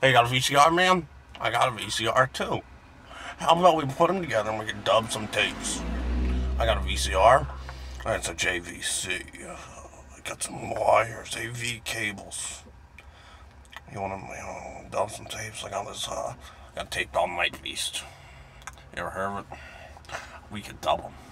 Hey, you got a VCR, man? I got a VCR too. How about we put them together and we can dub some tapes? I got a VCR, and it's a JVC. I got some wires, AV cables. You want to, dub some tapes? I got this, got a tape called Night Beast. You ever heard of it? We could dub them.